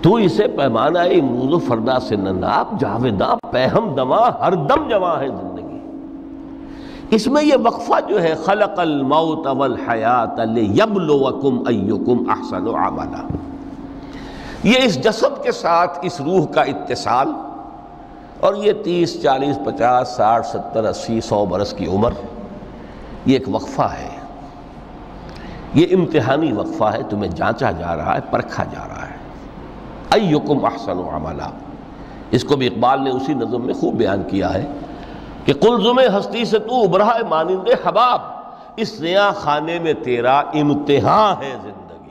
تو اسے پیمانہ امروز و فردا سے نہ ناپ، جاویداں پہم دماں ہر دم جواں ہے زندگی۔ اس میں یہ وقفہ جو ہے خلق الموت والحیات لیبلوکم ایکم احسن عملا، یہ اس جسد کے ساتھ اس روح کا اتصال، اور یہ 30 40 50 60 70 80 100 برس کی عمر، یہ ایک وقفہ ہے، یہ امتحانی وقفہ ہے، تمہیں جانچا جا رہا ہے، پرکھا جا رہا ہے۔ ایکم احسن عملا، اس کو بھی اقبال نے اسی نظم میں خوب بیان کیا ہے کہ قلزم ہستی سے تو ابھرا ہے مانند حباب، اس زیاں خانے میں تیرا امتحان ہے زندگی۔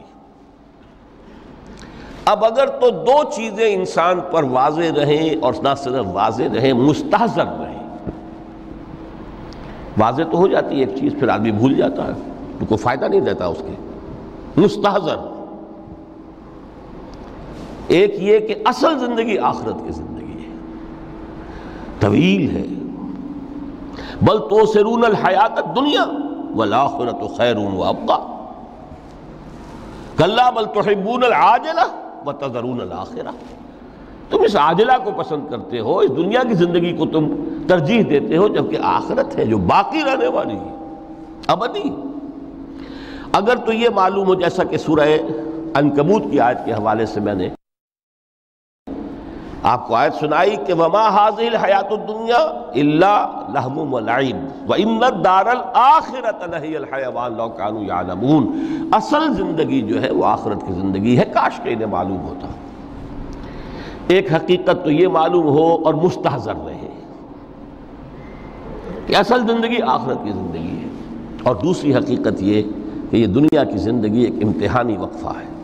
اب اگر تو دو چیزیں انسان پر واضح رہیں، اور نہ صرف واضح رہیں، مستحضر رہیں۔ واضح تو ہو جاتی ہے ایک چیز، پھر آدمی بھول جاتا ہے، تو کوئی فائدہ نہیں دیتا اس کے۔ مستحضر ایک یہ کہ اصل زندگی آخرت کی زندگی ہے، طویل ہے۔ بل توسرون الحیات الدنیا والآخرۃ خیر وابقیٰ کلا بل تحبون العاجلہ وتذرون الآخرہ، تم اس عاجلہ کو پسند کرتے ہو، اس دنیا کی زندگی کو تم ترجیح دیتے ہو، جبکہ آخرت ہے جو باقی رہنے والی ہے، ابدی۔ اگر تو یہ معلوم ہو، جیسا کہ سورہ عنکبوت کی آیت کے حوالے سے میں نے آپ کو آیت سنائی کہ وَمَا هَذِهِ الْحَيَاةُ الدُّنْيَا إِلَّا لَهْوٌ وَلَعِبٌ وَإِنَّ الدَّارَ الْآخِرَةَ لَهِيَ الْحَيَوَانُ لَوْ كَانُوا يَعْلَمُونَ، اصل زندگی جو ہے وہ آخرت کی زندگی ہے، کاش کہ انہیں معلوم ہوتا۔ ایک حقیقت تو یہ معلوم ہو اور مستحضر رہے کہ اصل زندگی آخرت کی زندگی ہے، اور دوسری حقیقت یہ کہ یہ دنیا کی زندگی ایک امتحانی وقفہ ہے۔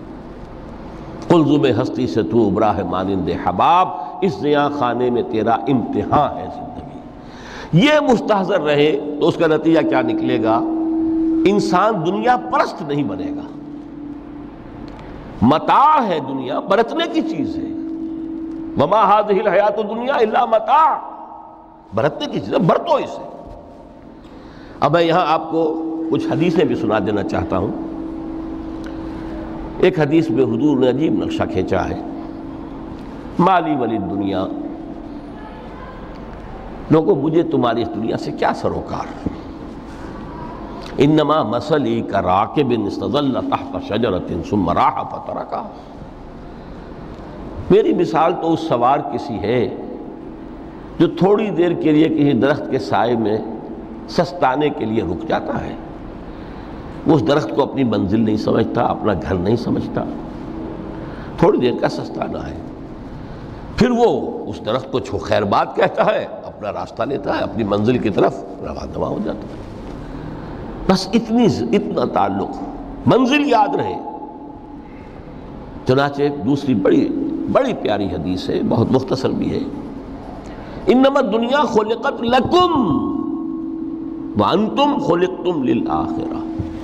قلزم ہستی سے تو ابھرا ہے مانند حباب، اس زیاں خانے میں تیرا امتحان ہے زندگی۔ یہ مستحضر رہے تو اس کا نتیجہ کیا نکلے گا؟ انسان دنیا پرست نہیں بنے گا۔ متاع ہے دنیا، برتنے کی چیز ہے۔ وما هذه الحیاۃ الدنیا الا متاع، برتنے کی چیز ہے، برتو اسے۔ اب میں یہاں آپ کو کچھ حدیثیں بھی سنا دینا چاہتا ہوں۔ ایک حدیث میں حضور نے عجیب نقشہ کھینچا ہے، مالی ولی دنیا، لوگوں مجھے تمہاری اس دنیا سے کیا سروکار، انما مثلی کراکب استظل تحت شجرۃ ثم راح فترکھا، میری مثال تو اس سوار کسی ہے جو تھوڑی دیر کے لیے کسی درخت کے سائے میں سستانے کے لیے رک جاتا ہے، وہ اس درخت کو اپنی منزل نہیں سمجھتا، اپنا گھر نہیں سمجھتا، تھوڑی دیر کا سستانا ہے، پھر وہ اس درخت کو خیر بات کہتا ہے، اپنا راستہ لیتا ہے، اپنی منزل کی طرف رواں ہو جاتا ہے۔ بس اتنا تعلق، منزل یاد رہے۔ چنانچہ ایک دوسری بڑی پیاری حدیث ہے، بہت مختصر بھی ہے، انما الدنیا خلقت لکم وانتم خلقتم للآخرہ،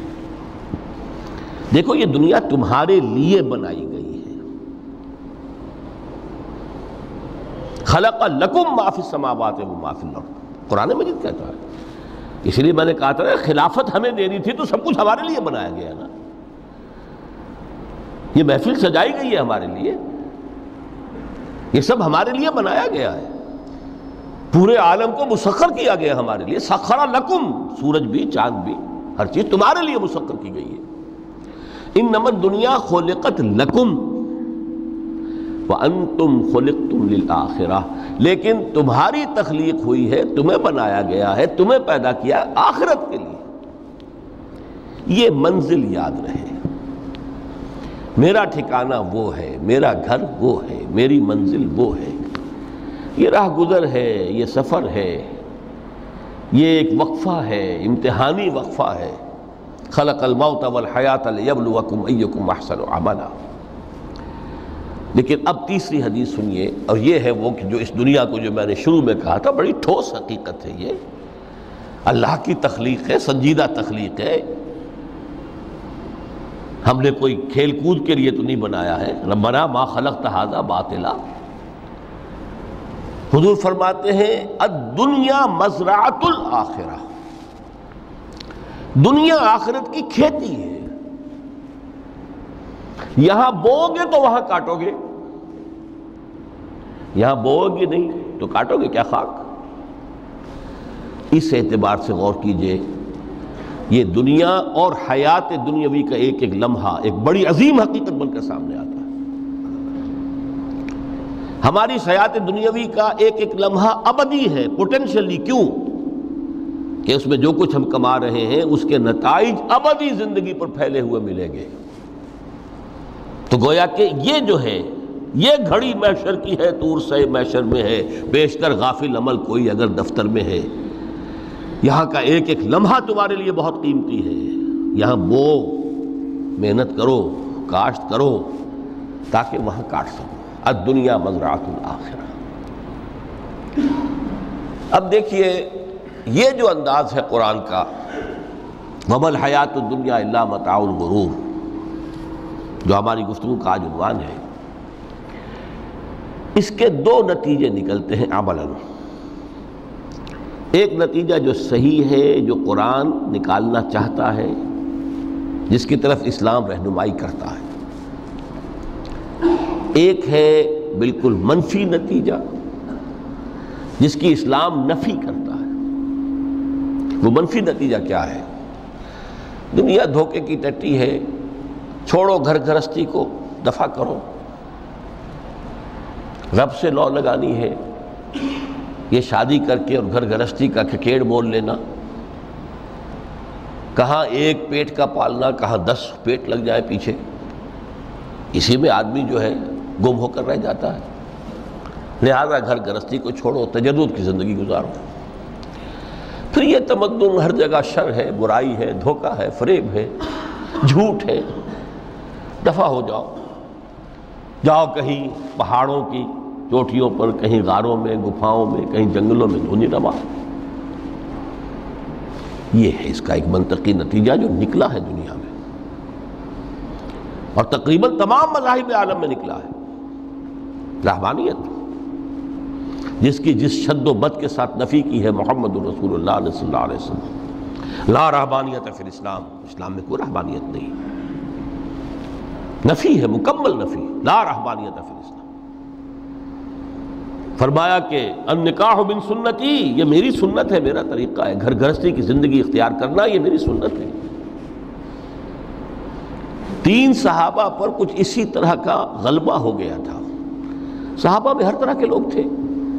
دیکھو یہ دنیا تمہارے لیے بنائی گئی ہے۔ خلق لکم ما فی السماوات و ما فی الارض، قرآن مجید کہتا ہے۔ اس لیے میں نے کہا تھا خلافت ہمیں دینی تھی تو سب کچھ ہمارے لیے بنایا گیا نا، یہ محفل سجائی گئی ہے ہمارے لیے، یہ سب ہمارے لیے بنایا گیا ہے، پورے عالم کو مسخر کیا گیا ہمارے لیے۔ سخر لکم، سورج بھی چاند بھی ہر چیز تمہارے لیے مسخر کی گئی ہے۔ انما الدنیا خلقت لکم وانتم خلقتم للآخرہ، لیکن تمہاری تخلیق ہوئی ہے، تمہیں بنایا گیا ہے، تمہیں پیدا کیا آخرت کے لیے۔ یہ منزل یاد رہے، میرا ٹھکانہ وہ ہے، میرا گھر وہ ہے، میری منزل وہ ہے، یہ راہ گزر ہے، یہ سفر ہے، یہ ایک وقفہ ہے، امتحانی وقفہ ہے۔ خلق الموت والحیات لیبلوکم ایکم احسن عملا۔ لیکن اب تیسری حدیث سنیے، اور یہ ہے وہ کہ جو اس دنیا کو، جو میں نے شروع میں کہا تھا، بڑی ٹھوس حقیقت ہے، یہ اللہ کی تخلیق ہے، سنجیدہ تخلیق ہے، ہم نے کوئی کھیل کود کے لیے تو نہیں بنایا ہے۔ ربنا ما خلقت ھذا باطلا، حضور فرماتے ہیں الدنیا مزرعۃ الآخرہ، دنیا آخرت کی کھیتی ہے۔ یہاں بوؤ گے تو وہاں کاٹو گے، یہاں بوؤ گے نہیں تو کاٹو گے کیا خاک؟ اس اعتبار سے غور کیجئے، یہ دنیا اور حیات دنیاوی کا ایک ایک لمحہ ایک بڑی عظیم حقیقت بن کر سامنے آتا ہے۔ ہماری حیات دنیاوی کا ایک ایک لمحہ ابدی ہے پوٹینشلی، کیوں کہ اس میں جو کچھ ہم کما رہے ہیں اس کے نتائج ابدی زندگی پر پھیلے ہوئے ملیں گے۔ تو گویا کہ یہ جو ہے یہ گھڑی محشر کی ہے، طور سے محشر میں ہے، بیشتر غافل عمل کوئی اگر دفتر میں ہے، یہاں کا ایک ایک لمحہ تمہارے لیے بہت قیمتی ہے۔ یہاں بو، محنت کرو، کاشت کرو تاکہ وہاں کاٹ سکو۔ الدنیا مزرعۃ الآخرہ۔ اب دیکھیے یہ جو انداز ہے قرآن کا، وَمَا الْحَيَاةُ الدُّنْيَا إِلَّا مَتَاعُ الْغُرُورِ، جو ہماری گفتگو کا آج عنوان ہے، اس کے دو نتیجے نکلتے ہیں عملاً۔ ایک نتیجہ جو صحیح ہے، جو قرآن نکالنا چاہتا ہے، جس کی طرف اسلام رہنمائی کرتا ہے۔ ایک ہے بالکل منفی نتیجہ جس کی اسلام نفی کرتا ہے۔ وہ منفی نتیجہ کیا ہے؟ دنیا دھوکے کی ٹٹی ہے، چھوڑو گھر گھرستی کو، دفع کرو، رب سے لو لگانی ہے۔ یہ شادی کر کے اور گھر گھرستی کا کھکیڑ مول لینا، کہاں ایک پیٹ کا پالنا، کہاں 10 پیٹ لگ جائے پیچھے، اسی میں آدمی جو ہے گم ہو کر رہ جاتا ہے۔ لہذا گھر گھرستی کو چھوڑو، تجدد کی زندگی گزارو۔ پھر یہ تمدن ہر جگہ شر ہے، برائی ہے، دھوکہ ہے، فریب ہے، جھوٹ ہے، دفع ہو جاؤ، جاؤ کہیں پہاڑوں کی چوٹیوں پر، کہیں غاروں میں، گپھاؤں میں، کہیں جنگلوں میں دھونی روا۔ یہ ہے اس کا ایک منطقی نتیجہ جو نکلا ہے دنیا میں، اور تقریباً تمام مذاہب عالم میں نکلا ہے۔ رہبانیت جس کی جس شد و بد کے ساتھ نفی کی ہے محمد رسول اللہ صلی اللہ علیہ وسلم، لا رہبانیت فی الاسلام، اسلام میں کوئی رہبانیت نہیں، نفی ہے، مکمل نفی، لا رہبانیت فی الاسلام۔ فرمایا کہ النکاح من سنتی، یہ میری سنت ہے، میرا طریقہ ہے، گھر گھرستی کی زندگی اختیار کرنا یہ میری سنت ہے۔ 3 صحابہ پر کچھ اسی طرح کا غلبہ ہو گیا تھا۔ صحابہ میں ہر طرح کے لوگ تھے،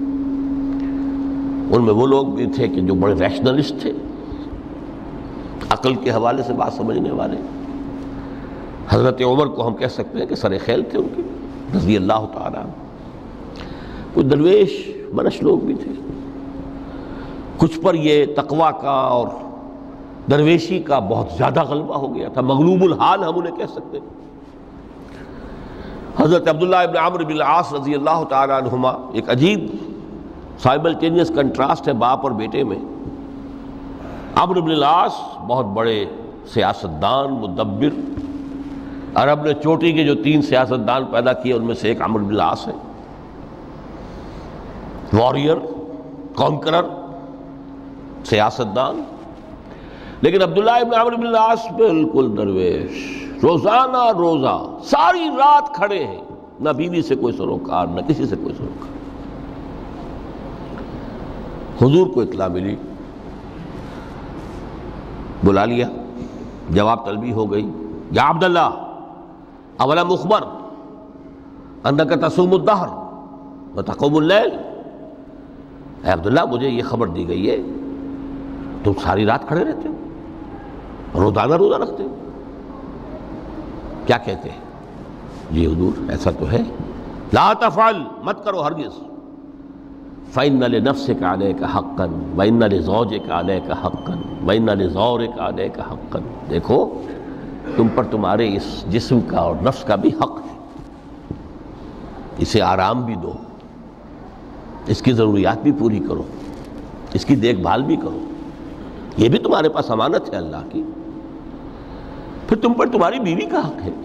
ان میں وہ لوگ بھی تھے کہ جو بڑے ریشنلسٹ تھے، عقل کے حوالے سے بات سمجھنے والے۔ حضرت عمر کو ہم کہہ سکتے ہیں کہ سر خیل تھے ان کی، رضی اللہ تعالیٰ۔ کچھ درویش منش لوگ بھی تھے، کچھ پر یہ تقویٰ کا اور درویشی کا بہت زیادہ غلبہ ہو گیا تھا، مغلوب الحال ہم انہیں کہہ سکتے ہیں۔ حضرت عبداللہ ابن عمرو بن العاص رضی اللہ تعالیٰ عنہما، ایک عجیب سائملٹینیس کنٹراسٹ ہے باپ اور بیٹے میں۔ عمرو بن العاص بہت بڑے سیاستدان، مدبر، عرب نے چوٹی کے جو 3 سیاستدان پیدا کیے ان میں سے ایک عمرو بن العاص ہے، واریر، کانکرر، سیاستدان۔ لیکن عبداللہ ابن عمرو بن العاص بالکل درویش، روزانہ روزہ ساری رات کھڑے ہیں، نہ بیوی سے کوئی سروکار، نہ کسی سے کوئی سروکار۔ حضور کو اطلاع ملی، بلا لیا، جواب طلبی ہو گئی، یا عبداللہ اولم اخبر انک تصوم الدہر وتقوم اللیل، اے عبداللہ مجھے یہ خبر دی گئی ہے تم ساری رات کھڑے رہتے ہو، روزانہ روزہ رکھتے ہو، کیا کہتے ہیں؟ جی حضور ایسا تو ہے۔ لا تفعل، مت کرو ہرگز۔ فإن لنفسك عليك حقا وإن لزوجك عليك حقا وإن لزورك عليك حقا، دیکھو تم پر تمہارے اس جسم کا اور نفس کا بھی حق ہے، اسے آرام بھی دو، اس کی ضروریات بھی پوری کرو، اس کی دیکھ بھال بھی کرو، یہ بھی تمہارے پاس امانت ہے اللہ کی۔ پھر تم پر تمہاری بیوی کا حق ہے۔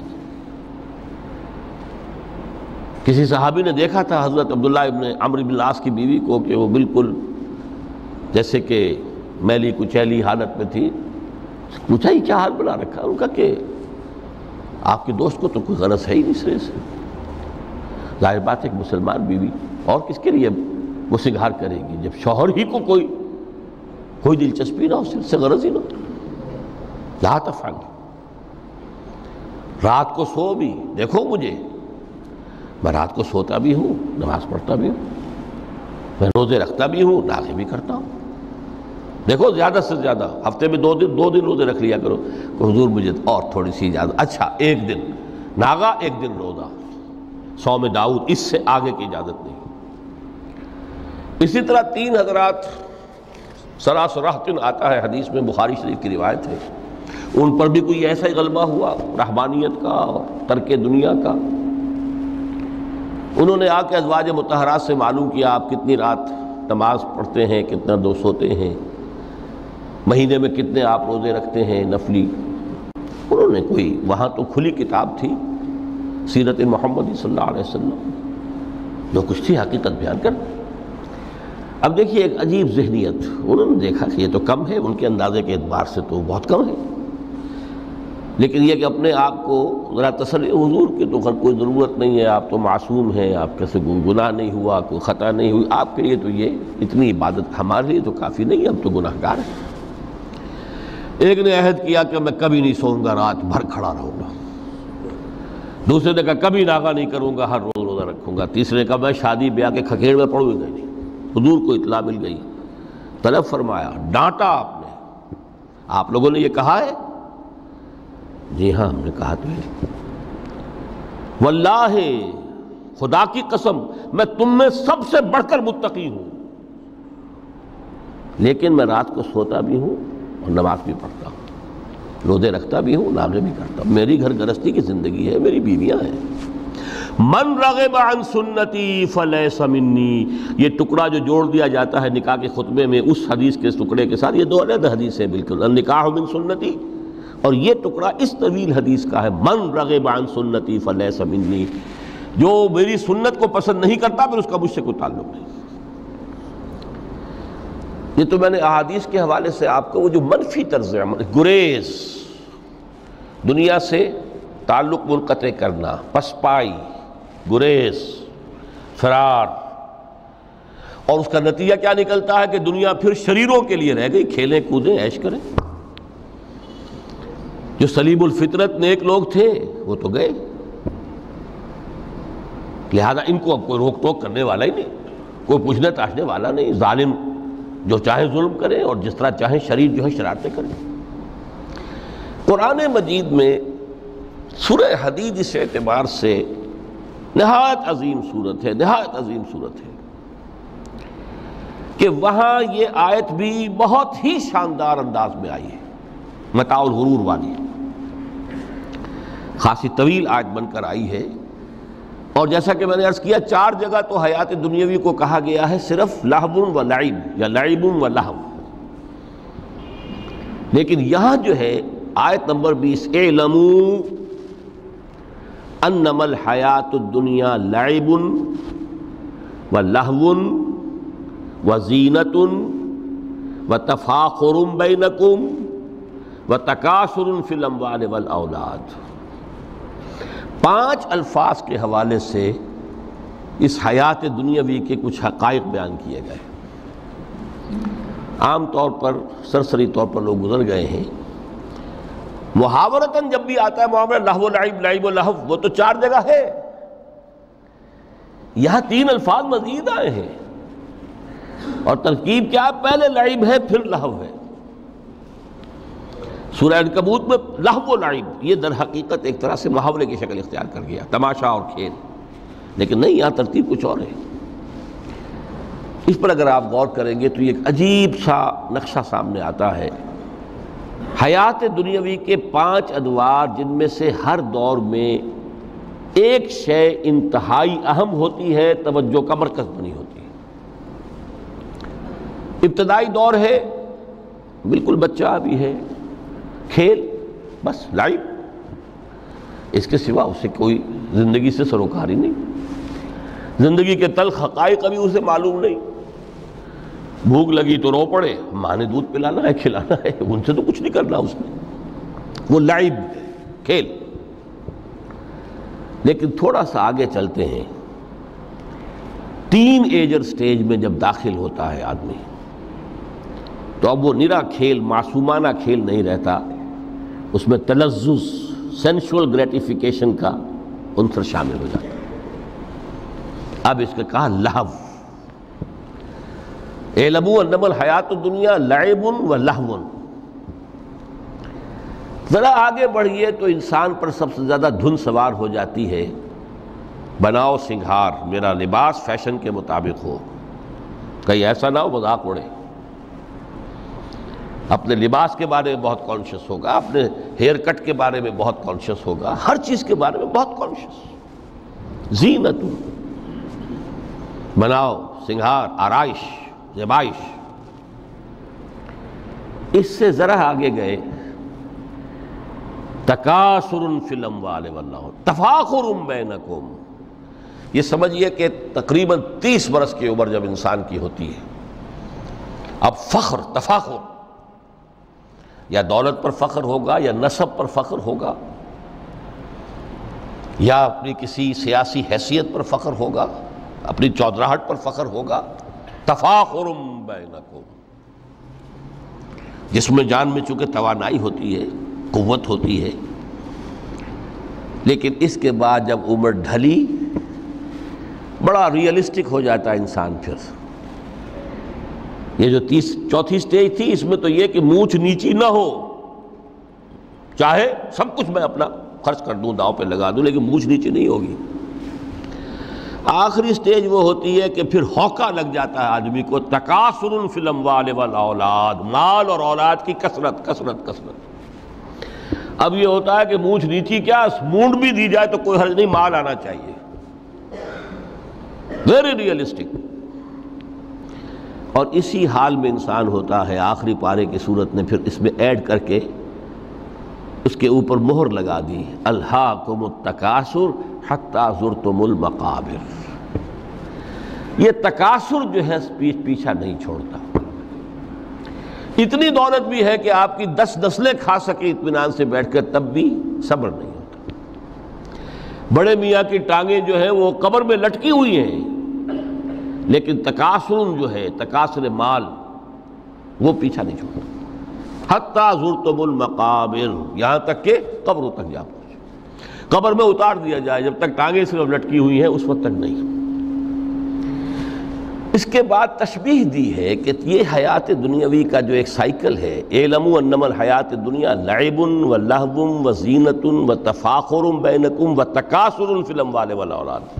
کسی صحابی نے دیکھا تھا حضرت عبداللہ ابن عمرو بن العاص کی بیوی کو کہ وہ بالکل جیسے کہ میلی کچیلی حالت میں تھی۔ پوچھا یہ کیا حال بنا رکھا؟ ان کا کہ آپ کے دوست کو تو کوئی غرض ہے ہی نہیں سرے سے. ظاہر بات ہے کہ مسلمان بیوی اور کس کے لیے وہ سنگھار کرے گی جب شوہر ہی کو کوئی دلچسپی نہ ہو، اس سے غرض ہی نہ ہو. لا تفعل. رات کو سو بھی، دیکھو مجھے، میں رات کو سوتا بھی ہوں، نماز پڑھتا بھی ہوں، میں روزے رکھتا بھی ہوں، ناغے بھی کرتا ہوں. دیکھو زیادہ سے زیادہ ہفتے میں دو دن روزے رکھ لیا کرو کہ حضور مجھے اور تھوڑی سی اجازت. اچھا ایک دن ناغا، ایک دن روزہ، صوم داؤد، اس سے آگے کی اجازت نہیں. اسی طرح 3 حضرات سراسراہتن آتا ہے حدیث میں، بخاری شریف کی روایت ہے، ان پر بھی کوئی ایسا ہی غلبہ ہوا رہبانیت کا، ترک دنیا کا. انہوں نے آ کے ازواج مطہرات سے معلوم کیا آپ کتنی رات نماز پڑھتے ہیں، کتنا دو سوتے ہیں، مہینے میں کتنے آپ روزے رکھتے ہیں نفلی. انہوں نے کوئی، وہاں تو کھلی کتاب تھی سیرت محمد صلی اللہ علیہ وسلم، جو کچھ تھی حقیقت بیان کر. اب دیکھیے ایک عجیب ذہنیت، انہوں نے دیکھا کہ یہ تو کم ہے، ان کے اندازے کے اعتبار سے تو بہت کم ہے، لیکن یہ کہ اپنے آپ کو ذرا تسلی، حضور کی تو کوئی ضرورت نہیں ہے، آپ تو معصوم ہیں، آپ کے سے کوئی گناہ نہیں ہوا، کوئی خطا نہیں ہوئی، آپ کے لیے تو یہ اتنی عبادت ہمارے لیے تو کافی نہیں، ہم تو گناہ گار ہیں. ایک نے عہد کیا کہ میں کبھی نہیں سوؤں گا، رات بھر کھڑا رہوں گا. دوسرے نے کہا کبھی ناغا نہیں کروں گا، ہر روز روزہ رکھوں گا. تیسرے نے کہا میں شادی بیاہ کے کھکیڑ میں پڑوں گا نہیں. حضور کو اطلاع مل گئی، طلب فرمایا، ڈانٹا آپ نے، آپ لوگوں نے یہ کہا ہے؟ جی ہاں ہم نے کہا تو ہے. واللہ، خدا کی قسم، میں تم میں سب سے بڑھ کر متقی ہوں، لیکن میں رات کو سوتا بھی ہوں اور نماز بھی پڑھتا ہوں، روزے رکھتا بھی ہوں، ناغے بھی کرتا ہوں. میری گھر گرستی کی زندگی ہے، میری بیویاں ہیں. من رغب عن سنتی فلیس منی، یہ ٹکڑا جو جوڑ دیا جاتا ہے نکاح کے خطبے میں اس حدیث کے ٹکڑے کے ساتھ، یہ 2 علیحدہ حدیث ہے بالکل، النکاح من سنتی، اور یہ ٹکڑا اس طویل حدیث کا ہے، من رغب عن سنتی فلیس منی، جو میری سنت کو پسند نہیں کرتا پھر اس کا مجھ سے کوئی تعلق نہیں. یہ تو میں نے احادیث کے حوالے سے آپ کو وہ جو منفی طرز عمل، گریز، دنیا سے تعلق منقطع کرنا، پسپائی، گریز، فرار، اور اس کا نتیجہ کیا نکلتا ہے کہ دنیا پھر شریروں کے لیے رہ گئی، کھیلیں کودیں عیش کریں. جو سلیم الفطرت نیک لوگ تھے وہ تو گئے، لہذا ان کو اب کوئی روک ٹوک کرنے والا ہی نہیں، کوئی پوچھنے تاشنے والا نہیں. ظالم جو چاہے ظلم کریں اور جس طرح چاہیں شریر جو ہے شرارتیں کریں. قرآن مجید میں سورہ حدید اس اعتبار سے نہایت عظیم صورت ہے، نہایت عظیم صورت ہے کہ وہاں یہ آیت بھی بہت ہی شاندار انداز میں آئی ہے، متاع الغرور والی، خاصی طویل آیت بن کر آئی ہے. اور جیسا کہ میں نے عرض کیا 4 جگہ تو حیات دنیاوی کو کہا گیا ہے صرف لہو و لعب یا لعب و لہو، لیکن یہاں جو ہے آیت نمبر 20، اعلموا انما الحیات الدنیا لعب و لہو و زینت و تفاخر بینکم و تکاثر فی الاموال والاولاد. 5 الفاظ کے حوالے سے اس حیات دنیاوی کے کچھ حقائق بیان کیے گئے. عام طور پر سرسری طور پر لوگ گزر گئے ہیں. محاورتاً جب بھی آتا ہے معاملہ لہو و لعب، لعب و لہو، وہ تو 4 جگہ ہے، یہاں 3 الفاظ مزید آئے ہیں، اور ترکیب کیا؟ پہلے لعب ہے پھر لہو ہے. سورہ عنکبوت میں لہو و لعب یہ در حقیقت ایک طرح سے محاورے کی شکل اختیار کر گیا، تماشا اور کھیل، لیکن نہیں، یہاں ترتیب کچھ اور ہے. اس پر اگر آپ غور کریں گے تو یہ ایک عجیب سا نقشہ سامنے آتا ہے. حیات دنیاوی کے 5 ادوار، جن میں سے ہر دور میں ایک شے انتہائی اہم ہوتی ہے، توجہ کا مرکز بنی ہوتی ہے. ابتدائی دور ہے، بالکل بچہ بھی ہے، کھیل، بس لعب، اس کے سوا اسے کوئی زندگی سے سروکار ہی نہیں، زندگی کے تلخ حقائق ابھی اسے معلوم نہیں. بھوک لگی تو رو پڑے، ماں نے دودھ پلانا ہے، کھلانا ہے، ان سے تو کچھ نہیں کرنا اس نے، وہ لعب، کھیل. لیکن تھوڑا سا آگے چلتے ہیں، ٹین ایجر سٹیج میں جب داخل ہوتا ہے آدمی تو اب وہ نرا کھیل، معصومانہ کھیل نہیں رہتا، اس میں تلذذ، سینشول گریٹیفیکیشن کا عنصر شامل ہو جاتا ہے۔ اب اس کا کہا لہو، اعلموا انما الحیات الدنیا لعب و لہو۔ ذرا آگے بڑھیے تو انسان پر سب سے زیادہ دھن سوار ہو جاتی ہے، بناؤ سنگھار، میرا لباس فیشن کے مطابق ہو، کہیں ایسا نہ ہو مذاق اڑے۔ اپنے لباس کے بارے میں بہت کانشیس ہوگا، اپنے ہیئر کٹ کے بارے میں بہت کانشیس ہوگا، ہر چیز کے بارے میں بہت کانشیس۔ زینت، بناؤ سنگھار، آرائش، زیبائش۔ اس سے ذرا آگے گئے، تکاثر فی الاموال والانفس تفاخر بینکم۔ یہ سمجھیے کہ تقریباً 30 برس کی عمر جب انسان کی ہوتی ہے، اب فخر، تفاخر، یا دولت پر فخر ہوگا، یا نسب پر فخر ہوگا، یا اپنی کسی سیاسی حیثیت پر فخر ہوگا، اپنی چودراہٹ پر فخر ہوگا۔ تفاخر بینکم، جس میں جان میں چونکہ توانائی ہوتی ہے، قوت ہوتی ہے، لیکن اس کے بعد جب عمر ڈھلی بڑا ریئلسٹک ہو جاتا ہے انسان۔ پھر یہ جو چوتھی سٹیج تھی، اس میں تو یہ کہ مونچھ نیچی نہ ہو، چاہے سب کچھ میں اپنا خرچ کر دوں، داؤ پہ لگا دوں، لیکن مونچھ نیچی نہیں ہوگی۔ آخری سٹیج وہ ہوتی ہے کہ پھر ہوکا لگ جاتا ہے آدمی کو، تکاثر فی الاموال والاولاد، مال اور اولاد کی کثرت کثرت کثرت۔ اب یہ ہوتا ہے کہ مونچھ نیچی کیا، مونڈ بھی دی جائے تو کوئی حرج نہیں، مال آنا چاہیے، ویری ریئلسٹک۔ اور اسی حال میں انسان ہوتا ہے، آخری پارے کی صورت نے پھر اس میں ایڈ کر کے اس کے اوپر مہر لگا دی، الہاکم التکاثر حتی زرتم المقابر۔ یہ تکاثر جو ہے پیچھا نہیں چھوڑتا، اتنی دولت بھی ہے کہ آپ کی 10 نسلیں کھا سکے اطمینان سے بیٹھ کر، تب بھی صبر نہیں ہوتا۔ بڑے میاں کی ٹانگیں جو ہیں وہ قبر میں لٹکی ہوئی ہیں، لیکن تکاثر جو ہے، تکاثر مال، وہ پیچھا نہیں چھوڑتا۔ حتی زرتم المقابر، یہاں تک کہ قبروں تک جا پہنچے، قبر میں اتار دیا جائے، جب تک ٹانگیں صرف لٹکی ہوئی ہیں اس وقت تک نہیں۔ اس کے بعد تشبیہ دی ہے کہ یہ حیات دنیاوی کا جو ایک سائیکل ہے، اعلموا انما الحیات الدنیا لعب و لہو و زینت و تفاخر بینکم و تکاثر فی الاموال والاولاد۔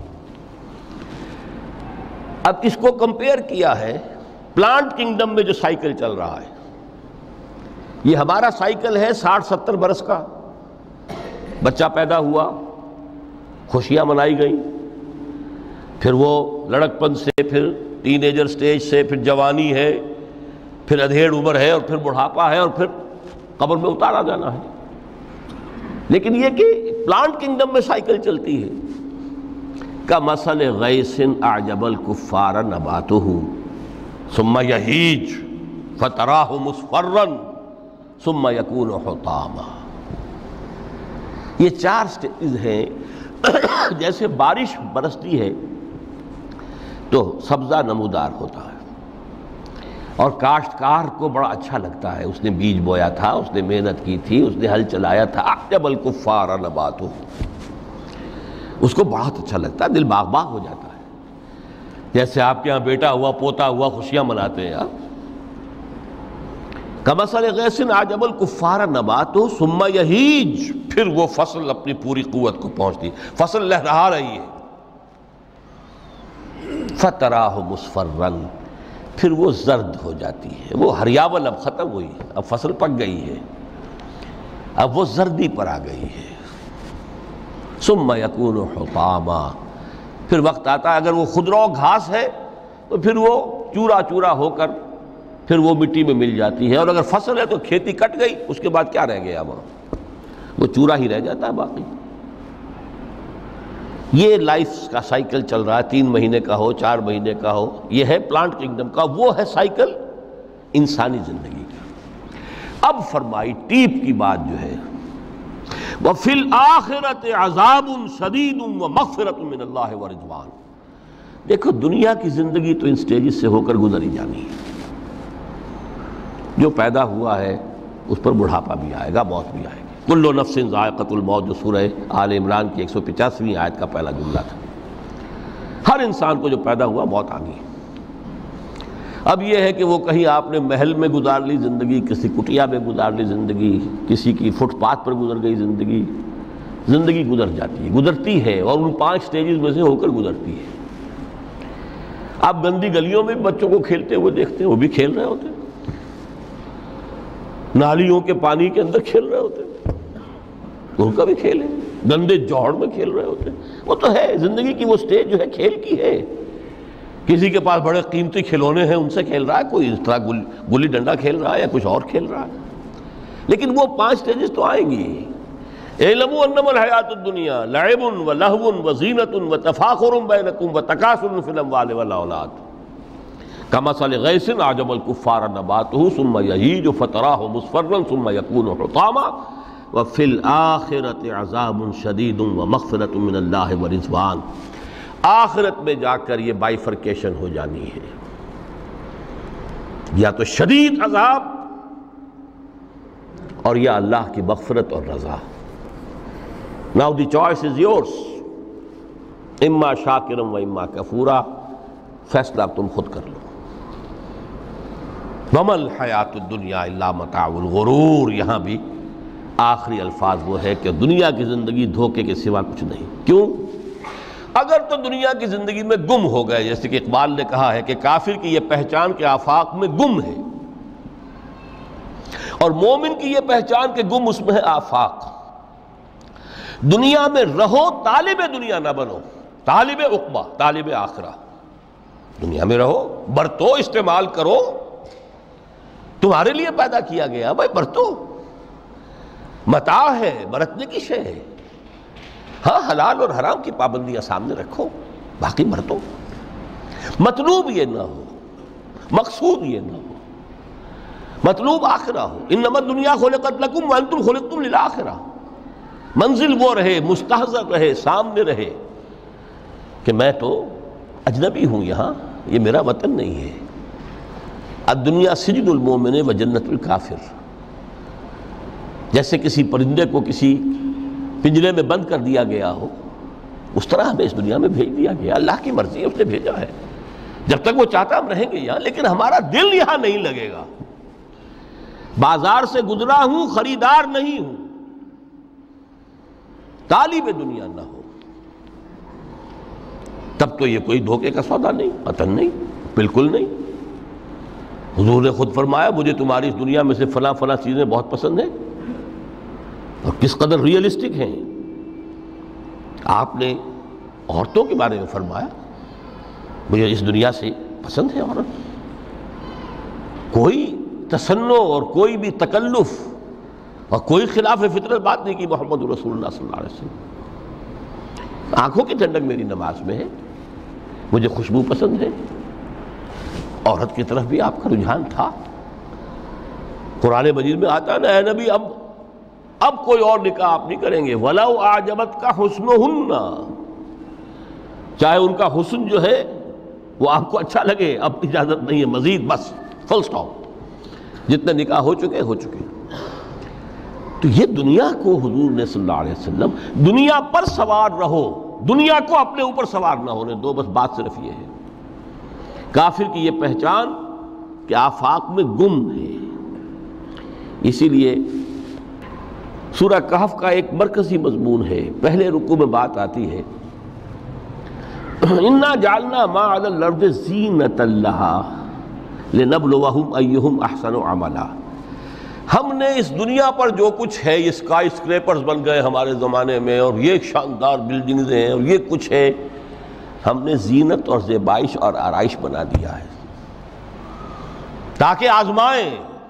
اب اس کو کمپیئر کیا ہے پلانٹ کنگڈم میں جو سائیکل چل رہا ہے۔ یہ ہمارا سائیکل ہے 60-70 برس کا، بچہ پیدا ہوا، خوشیاں منائی گئیں، پھر وہ لڑکپن سے، پھر ٹین ایجر سٹیج سے، پھر جوانی ہے، پھر ادھیڑ عمر ہے، اور پھر بڑھاپا ہے، اور پھر قبر میں اتارا جانا ہے۔ لیکن یہ کہ پلانٹ کنگڈم میں سائیکل چلتی ہے، کمثل غیث اعجب الکفار نباتہ ثم یہیج فتراہ مصفرا ثم یکون حطاما۔ یہ 4 سٹیج ہیں۔ جیسے بارش برستی ہے تو سبزہ نمودار ہوتا ہے، اور کاشتکار کو بڑا اچھا لگتا ہے، اس نے بیج بویا تھا، اس نے محنت کی تھی، اس نے ہل چلایا تھا، اعجب الکفار نباتہ، اس کو بہت اچھا لگتا ہے، دل باغ باغ ہو جاتا ہے۔ جیسے آپ کے ہاں بیٹا ہوا، پوتا ہوا، خوشیاں مناتے ہیں آپ۔ کمثل غیث اعجب الکفار نباتہ ثم یہیج، پھر وہ فصل اپنی پوری قوت کو پہنچتی، فصل لہرا رہی ہے، فتراہ مصفرا، پھر وہ زرد ہو جاتی ہے، وہ ہریاول اب ختم ہوئی، اب فصل پک گئی ہے، اب وہ زردی پر آ گئی ہے۔ ثم یکون حطاما، پھر وقت آتا ہے اگر وہ خضرو گھاس ہے تو پھر وہ چورا چورا ہو کر پھر وہ مٹی میں مل جاتی ہے، اور اگر فصل ہے تو کھیتی کٹ گئی، اس کے بعد کیا رہ گیا وہاں، وہ چورا ہی رہ جاتا ہے باقی۔ یہ لائف کا سائیکل چل رہا ہے، 3 مہینے کا ہو، 4 مہینے کا ہو، یہ ہے پلانٹ کنگڈم کا، وہ ہے سائیکل انسانی زندگی کا۔ اب فرمائی ٹیپ کی بات جو ہے وفی الآخرۃ عذاب شدید ومغفرۃ من اللہ ورضوان۔ دیکھو دنیا کی زندگی تو ان سٹیجز سے ہو کر گزری جانی ہے۔ جو پیدا ہوا ہے اس پر بڑھاپا بھی آئے گا، موت بھی آئے گی۔ کل نفس ذائقۃ الموت جو سورہ آل عمران کی 185ویں آیت کا پہلا جملہ تھا۔ ہر انسان کو جو پیدا ہوا موت آ گئی۔ اب یہ ہے کہ وہ کہیں آپ نے محل میں گزار لی زندگی، کسی کٹیا میں گزار لی زندگی، کسی کی فٹ پاتھ پر گزر گئی زندگی۔ زندگی گزر جاتی ہے، گزرتی ہے، اور ان 5 سٹیجز میں سے ہو کر گزرتی ہے۔ آپ گندی گلیوں میں بچوں کو کھیلتے ہوئے دیکھتے ہیں، وہ بھی کھیل رہے ہوتے ہیں، نالیوں کے پانی کے اندر کھیل رہے ہوتے ہیں، ان کا بھی کھیل ہے، گندے جوہڑ میں کھیل رہے ہوتے ہیں۔ وہ تو ہے زندگی کی وہ سٹیج جو ہے کھیل کی ہے۔ کسی کے پاس بڑے قیمتی کھلونے ہیں، ان سے کھیل رہا ہے، کوئی اس طرح گلی ڈنڈا کھیل رہا ہے یا کچھ اور کھیل رہا ہے، لیکن وہ 5 سٹیجز تو آئیں گی۔ اعلموا انما الحیات الدنیا لعب ولہو وزینۃ وتفاخر بینکم وتکاثر فی الاموال والاولاد کمثل غیث اعجب الکفار نباتہ ثم یہیج فتراہ مصفرا ثم یکون حطاما وفی الآخرۃ عذاب شدید ومغفرۃ من اللہ ورضوان۔ آخرت میں جا کر یہ بائیفرکیشن ہو جانی ہے، یا تو شدید عذاب اور یا اللہ کی مغفرت اور رضا۔ Now the choice is yours، اما شاکرا و اما کفورا، فیصلہ اب تم خود کر لو۔ وما الحیات الدنیا الا متاع الغرور، یہاں بھی آخری الفاظ وہ ہے کہ دنیا کی زندگی دھوکے کے سوا کچھ نہیں۔ کیوں؟ اگر تو دنیا کی زندگی میں گم ہو گئے، جیسے کہ اقبال نے کہا ہے کہ کافر کی یہ پہچان کے آفاق میں گم ہے، اور مومن کی یہ پہچان کہ گم اس میں ہے آفاق۔ دنیا میں رہو، طالب دنیا نہ بنو، طالب عقبہ، طالب آخرہ۔ دنیا میں رہو، برتو، استعمال کرو، تمہارے لیے پیدا کیا گیا، بھائی برتو، متاع ہے، برتنے کی شے ہے۔ ہاں حلال اور حرام کی پابندیاں سامنے رکھو، باقی برتو۔ مطلوب یہ نہ ہو، مقصود یہ نہ ہو، مطلوب آخرہ ہو۔ انما الدنیا خلقت لکم وانتم خلقتم للآخرہ۔ منزل وہ رہے، مستحضر رہے، سامنے رہے کہ میں تو اجنبی ہوں، یہاں یہ میرا وطن نہیں ہے۔ الدنیا سجن المومن و جنت الکافر۔ جیسے کسی پرندے کو کسی پنجرے میں بند کر دیا گیا ہو، اس طرح ہمیں اس دنیا میں بھیج دیا گیا، اللہ کی مرضی ہے، اس نے بھیجا ہے۔ جب تک وہ چاہتا ہم رہیں گے یہاں، لیکن ہمارا دل یہاں نہیں لگے گا۔ بازار سے گزرا ہوں، خریدار نہیں ہوں، طالب دنیا نہ ہو، تب تو یہ کوئی دھوکے کا سودا نہیں، وطن نہیں، بالکل نہیں۔ حضور نے خود فرمایا مجھے تمہاری اس دنیا میں سے فلاں فلاں چیزیں بہت پسند ہیں، اور کس قدر ریئلسٹک ہیں۔ آپ نے عورتوں کے بارے میں فرمایا مجھے اس دنیا سے پسند ہے عورت۔ کوئی تصنع اور کوئی بھی تکلف اور کوئی خلاف فطرت بات نہیں کی محمد رسول اللہ صلی اللہ علیہ وسلم۔ آنکھوں کی ٹھنڈک میری نماز میں ہے، مجھے خوشبو پسند ہے، عورت کی طرف بھی آپ کا رجحان تھا۔ قرآن مجید میں آتا ہے نا، اے نبی اب کوئی اور نکاح آپ نہیں کریں گے، وَلَوْ أَعْجَبَتْكَ حُسْنُهُنَّ، چاہے ان کا حسن جو ہے وہ آپ کو اچھا لگے، اب اجازت نہیں ہے مزید، بس فل سٹاپ، جتنے نکاح ہو چکے۔ تو یہ دنیا کو حضور نے صلی اللہ علیہ وسلم دنیا پر سوار رہو، دنیا کو اپنے اوپر سوار نہ ہونے دو، بس بات صرف یہ ہے۔ کافر کی یہ پہچان کہ آفاق میں گم ہے۔ اسی لیے سورہ کہف کا ایک مرکزی مضمون ہے، پہلے رکوع میں بات آتی ہے اِنَّا جَعَلْنَا مَا عَلَى الْأَرْضِ زِینَةً لَهَا لِنَبْلُوَهُمْ أَيُّهُمْ أَحْسَنُ عَمَلًا۔ ہم نے اس دنیا پر جو کچھ ہے، یہ اسکائی اسکریپرز بن گئے ہمارے زمانے میں، اور یہ شاندار بلڈنگز ہیں، اور یہ کچھ ہے، ہم نے زینت اور زیبائش اور آرائش بنا دیا ہے تاکہ آزمائیں۔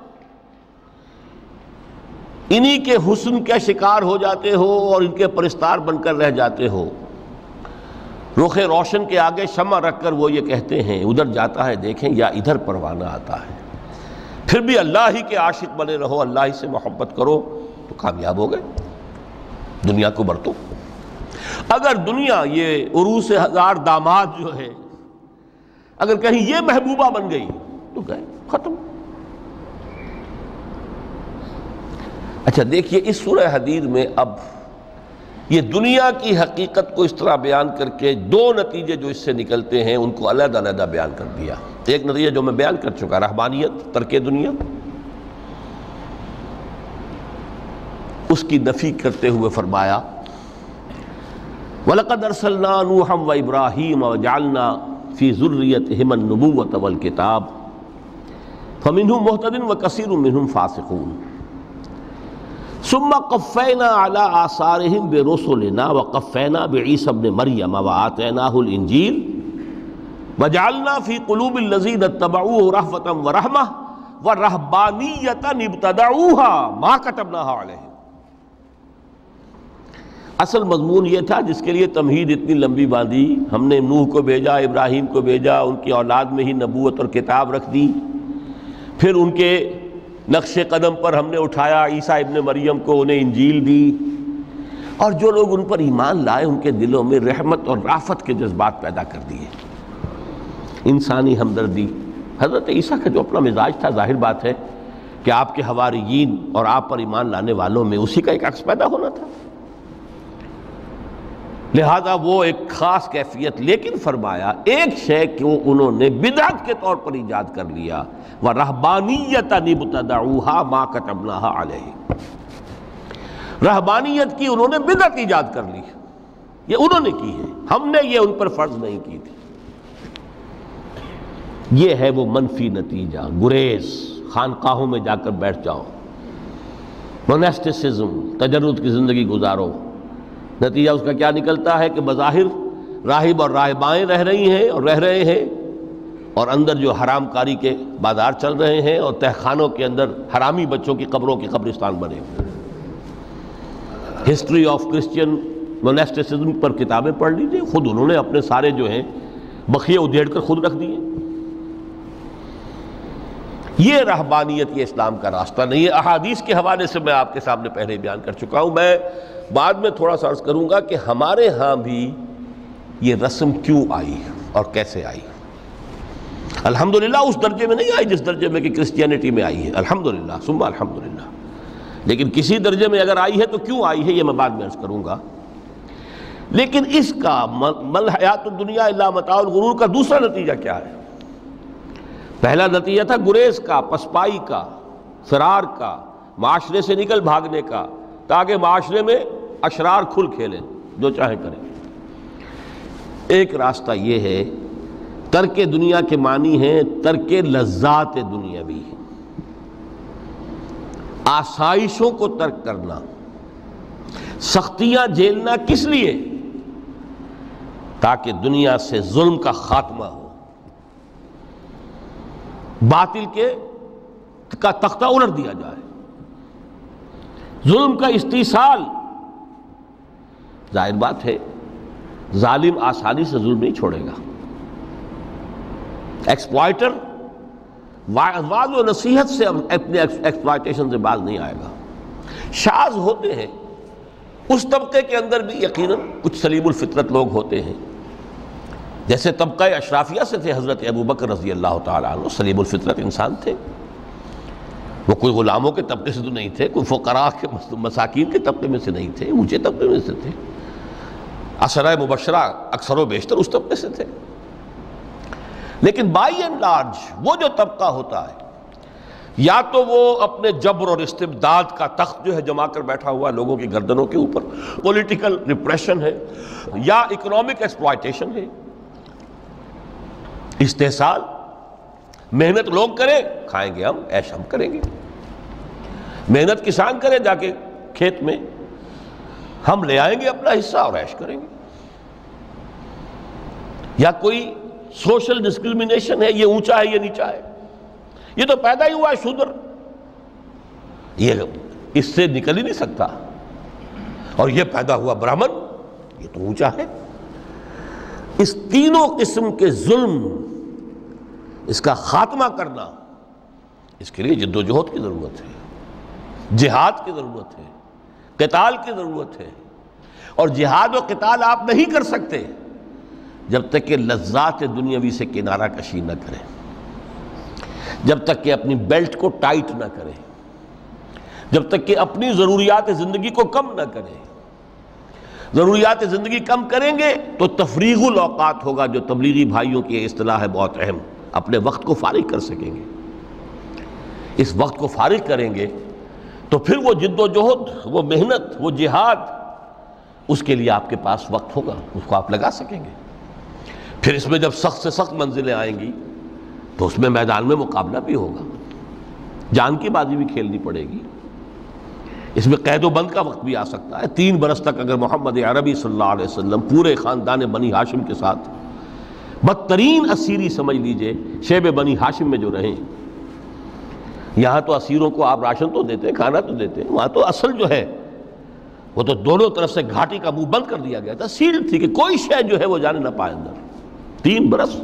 انہی کے حسن کا شکار ہو جاتے ہو اور ان کے پرستار بن کر رہ جاتے ہو۔ رخ روشن کے آگے شمع رکھ کر وہ یہ کہتے ہیں، ادھر جاتا ہے دیکھیں یا ادھر پروانہ آتا ہے، پھر بھی اللہ ہی کے عاشق بنے رہو، اللہ ہی سے محبت کرو تو کامیاب ہو گئے۔ دنیا کو برتو. اگر دنیا یہ عروس ہزار داماد جو ہے اگر کہیں یہ محبوبہ بن گئی تو گئے ختم. اچھا دیکھیے اس سورہ حدید میں اب یہ دنیا کی حقیقت کو اس طرح بیان کر کے دو نتیجے جو اس سے نکلتے ہیں ان کو علیحدہ علیحدہ بیان کر دیا. ایک نتیجہ جو میں بیان کر چکا رہبانیت ترک دنیا، اس کی نفی کرتے ہوئے فرمایا وَلَقَدْ أَرْسَلْنَا نُوحًا وَإِبْرَاهِيمَ وَجَعَلْنَا فِي ذُرِّيَّتِهِمَا النُّبُوَّةَ وَالْكِتَابَ فَمِنْهُمْ مُهْتَدٍ وَكَثِيرٌ مِّنْهُمْ فَاسِقُونَ ثُمَّ قَفَّيْنَا عَلَىٰ آثَارِهِمْ بِرُسُلِنَا وَقَفَّيْنَا بِعِيسَى ابْنِ مَرْيَمَ وَآتَيْنَاهُ الْإِنجِيلَ وَجَعَلْنَا فِي قُلُوبِ الَّذِينَ اتَّبَعُوهُ رَأْفَةً وَرَحْمَةً وَرَهْبَانِيَّةً ابْتَدَعُوهَا مَا كَتَبْنَاهَا عَلَيْهِمْ. اصل مضمون یہ تھا جس کے لیے تمہید اتنی لمبی باندھی. ہم نے نوح کو بھیجا، ابراہیم کو بھیجا، ان کی اولاد میں ہی نبوت اور کتاب رکھ دی. پھر ان کے نقش قدم پر ہم نے اٹھایا عیسیٰ ابن مریم کو، انہیں انجیل دی، اور جو لوگ ان پر ایمان لائے ان کے دلوں میں رحمت اور رافت کے جذبات پیدا کر دیے، انسانی ہمدردی. حضرت عیسیٰ کا جو اپنا مزاج تھا ظاہر بات ہے کہ آپ کے حواریین اور آپ پر ایمان لانے والوں میں اسی کا ایک عکس پیدا ہونا تھا، لہذا وہ ایک خاص کیفیت. لیکن فرمایا ایک شے کو انہوں نے بدعت کے طور پر ایجاد کر لیا، وَرَهْبَانِيَّةً ابْتَدَعُوهَا مَا كَتَبْنَاهَا عَلَيْهِمْ. رہبانیت کی انہوں نے بدعت ایجاد کر لی، یہ انہوں نے کی ہے، ہم نے یہ ان پر فرض نہیں کی تھی. یہ ہے وہ منفی نتیجہ. گریز، خانقاہوں میں جا کر بیٹھ جاؤ، موناسٹسزم، تجرد کی زندگی گزارو. نتیجہ اس کا کیا نکلتا ہے کہ بظاہر راہب اور راہبائیں رہ رہی ہیں اور رہ رہے ہیں، اور اندر جو حرام کاری کے بازار چل رہے ہیں، اور تہخانوں کے اندر حرامی بچوں کی قبروں کی قبرستان بنے ہوئے. ہسٹری آف کرسچین موناسٹسزم پر کتابیں پڑھ لیجیے، خود انہوں نے اپنے سارے جو ہیں بخیے ادھیڑ کر خود رکھ دیے. یہ رہبانیت، یہ اسلام کا راستہ نہیں ہے. احادیث کے حوالے سے میں آپ کے سامنے پہلے بیان کر چکا ہوں. میں بعد میں تھوڑا سا عرض کروں گا کہ ہمارے ہاں بھی یہ رسم کیوں آئی اور کیسے آئی. الحمدللہ اس درجے میں نہیں آئی جس درجے میں کہ کرسچینٹی میں آئی ہے، الحمدللہ ثم الحمدللہ. لیکن کسی درجے میں اگر آئی ہے تو کیوں آئی ہے یہ میں بعد میں عرض کروں گا. لیکن اس کا مل حیات الدنیا الا متاع الغرور کا دوسرا نتیجہ کیا ہے؟ پہلا نتیجہ تھا گریز کا، پسپائی کا، فرار کا، معاشرے سے نکل بھاگنے کا، تاکہ معاشرے میں اشرار کھل کھیلیں، جو چاہیں کریں. ایک راستہ یہ ہے، ترک دنیا کے معنی ہیں ترک لذات دنیاوی، آسائشوں کو ترک کرنا. سختیاں جھیلنا کس لیے؟ تاکہ دنیا سے ظلم کا خاتمہ ہو، باطل کا تختہ الٹ دیا جائے، ظلم کا استیصال. ظاہر بات ہے ظالم آسانی سے ظلم نہیں چھوڑے گا. ایکسپلائٹر وعظ و نصیحت سے اپنے ایکسپلائٹیشن سے باز نہیں آئے گا. شاذ ہوتے ہیں اس طبقے کے اندر بھی یقیناً کچھ سلیم الفطرت لوگ ہوتے ہیں، جیسے طبقہ اشرافیہ سے تھے حضرت ابو بکر رضی اللہ تعالیٰ عنہ، سلیم الفطرت انسان تھے. وہ کوئی غلاموں کے طبقے سے تو نہیں تھے، کوئی فقراء کے مساکین کے طبقے میں سے نہیں تھے، اونچے طبقے میں سے تھے. عشرہ مبشرہ اکثر و بیشتر اس طبقے سے تھے. لیکن بائی اینڈ لارج وہ جو طبقہ ہوتا ہے، یا تو وہ اپنے جبر اور استبداد کا تخت جو ہے جما کر بیٹھا ہوا لوگوں کی گردنوں کے اوپر، پولیٹیکل ریپریشن ہے، یا اکنامک ایکسپلائٹیشن ہے، استحصال. محنت لوگ کریں، کھائیں گے ہم، عیش ہم کریں گے. محنت کسان کریں جا کے کھیت میں، ہم لے آئیں گے اپنا حصہ اور عیش کریں گے. یا کوئی سوشل ڈسکریمنیشن ہے، یہ اونچا ہے یہ نیچا ہے، یہ تو پیدا ہی ہوا ہے شودر، یہ اس سے نکل ہی نہیں سکتا، اور یہ پیدا ہوا برہمن، یہ تو اونچا ہے. اس تینوں قسم کے ظلم، اس کا خاتمہ کرنا، اس کے لیے جد و جہد کی ضرورت ہے، جہاد کی ضرورت ہے، قتال کی ضرورت ہے. اور جہاد و قتال آپ نہیں کر سکتے جب تک کہ لذات دنیاوی سے کنارہ کشی نہ کریں، جب تک کہ اپنی بیلٹ کو ٹائٹ نہ کریں، جب تک کہ اپنی ضروریات زندگی کو کم نہ کریں۔ ضروریات زندگی کم کریں گے تو تفریغ الاوقات ہوگا، جو تبلیغی بھائیوں کی اصطلاح ہے بہت اہم، اپنے وقت کو فارغ کر سکیں گے۔ اس وقت کو فارغ کریں گے تو پھر وہ جد و جہد، وہ محنت، وہ جہاد، اس کے لیے آپ کے پاس وقت ہوگا، اس کو آپ لگا سکیں گے۔ پھر اس میں جب سخت سے سخت منزلیں آئیں گی تو اس میں میدان میں مقابلہ بھی ہوگا، جان کی بازی بھی کھیلنی پڑے گی۔ اس میں قید و بند کا وقت بھی آ سکتا ہے۔ 3 برس تک اگر محمد عربی صلی اللہ علیہ وسلم پورے خاندان بنی ہاشم کے ساتھ بدترین اسیری سمجھ لیجئے شیب بنی ہاشم میں جو رہیں، یہاں تو اسیروں کو آپ راشن تو دیتے ہیں، کھانا تو دیتے ہیں، وہاں تو اصل جو ہے وہ تو دونوں طرف سے گھاٹی کا منہ بند کر دیا گیا تھا، سیل تھی کہ کوئی شے جو ہے وہ جانے نہ پائے اندر۔ 3 برس،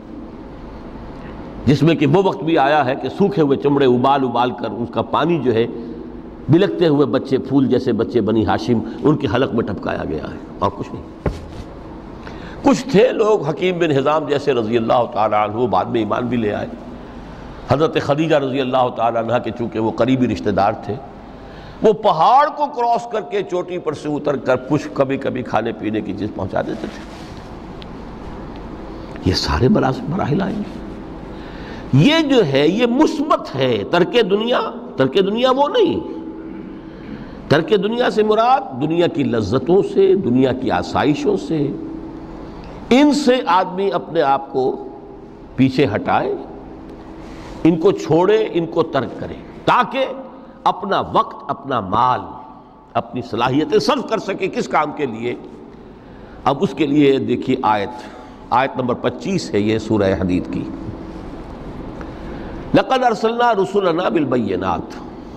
جس میں کہ وہ وقت بھی آیا ہے کہ سوکھے ہوئے چمڑے ابال ابال کر اس کا پانی جو ہے بلکتے ہوئے بچے، پھول جیسے بچے بنی ہاشم، ان کے حلق میں ٹپکایا گیا ہے، اور کچھ نہیں۔ کچھ تھے لوگ، حکیم بن حزام جیسے رضی اللہ تعالیٰ عنہ، بعد میں ایمان بھی لے آئے۔ حضرت خدیجہ رضی اللہ تعالیٰ عنہ کے چونکہ وہ قریبی رشتہ دار تھے، وہ پہاڑ کو کراس کر کے چوٹی پر سے اتر کر کچھ کبھی کبھی کھانے پینے کی چیز پہنچا دیتے تھے۔ یہ سارے مراحل آئیں گے۔ یہ جو ہے یہ مثبت ہے۔ ترک دنیا وہ نہیں۔ ترک دنیا سے مراد دنیا کی لذتوں سے، دنیا کی آسائشوں سے، ان سے آدمی اپنے آپ کو پیچھے ہٹائے، ان کو چھوڑے، ان کو ترک کرے، تاکہ اپنا وقت، اپنا مال، اپنی صلاحیتیں صرف کر سکے۔ کس کام کے لیے؟ اب اس کے لیے دیکھیے آیت نمبر 25 ہے یہ سورہ حدید کی۔ لَقَدْ أَرْسَلْنَا رُسُلَنَا بِالْبَيِّنَاتِ،